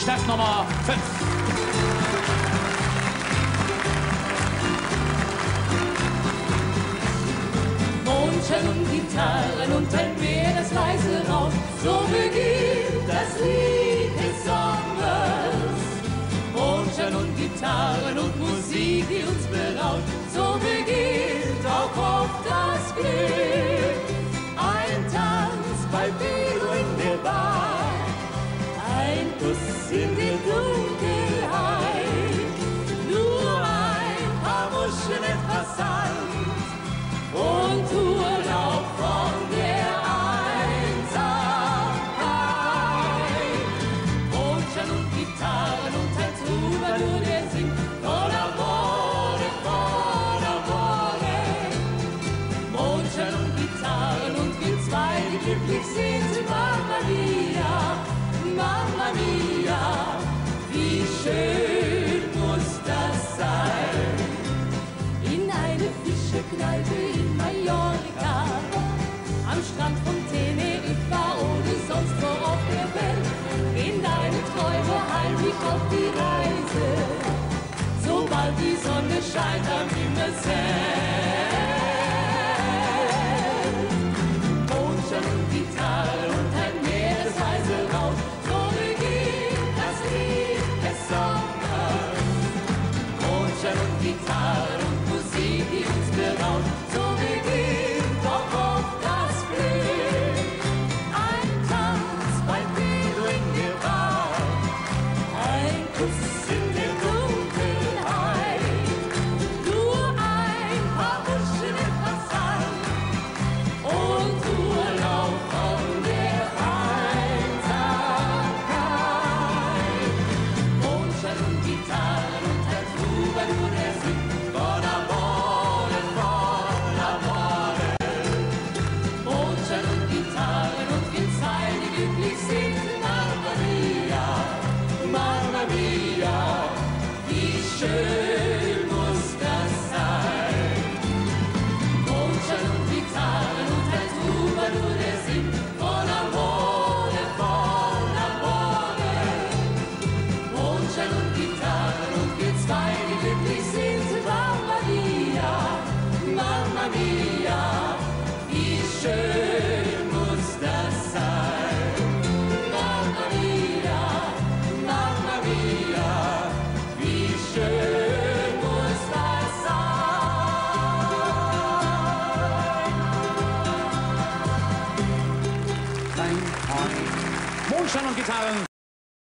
Startnummer 5. Mondschein und Gitarren und ein Meer, das leise rauscht, so beginnt das Lied des Sommers. Mondschein und Gitarren und Musik, die uns berauscht, so beginnt auch oft das Glück. Ein Tanz bei Pedro in der Bar, ein Kuss in der Dunkelheit, nur ein paar Muscheln, etwas Sand und Urlaub von der Einsamkeit. Mondschein und Gitarren und ein Troubadour, der singt Con amore, con amore. Mondschein und Gitarren und wir zwei, die glücklich sind Mamma mia, Mamma mia, wie schön muss das sein. In eine Fischekneipe in Mallorca, am Strand von Teneriffa oder sonst wo auf der Welt, in deine Träume heimlich auf die Reise, sobald die Sonne scheint am Himmelsfeld. Mondschein und Gitarre und ein Meer, das leise rauscht, so beginnt das Lied des Sommers. Mondschein und Gitarre und Musik, die uns berauscht, so beginnt auch oft das Glück. Ein Tanz bei Pedro in der Bar, ein Kuss in der Dunkelheit, nur ein paar Muscheln, etwas Sand und Urlaub von der Einsamkeit. Mondschein und Gitarren und ein Troubadour, der singt Con amore, con amore. Mondschein und Gitarren und wir zwei, die glücklich sind, Mamma mia, Mamma mia, wie schön muss das sein. Mondschein und Gitarren und ein Troubadour, der singt Con amore, con amore. Mondschein und Gitarren und wir zwei, die glücklich sind, Mamma mia, wie schön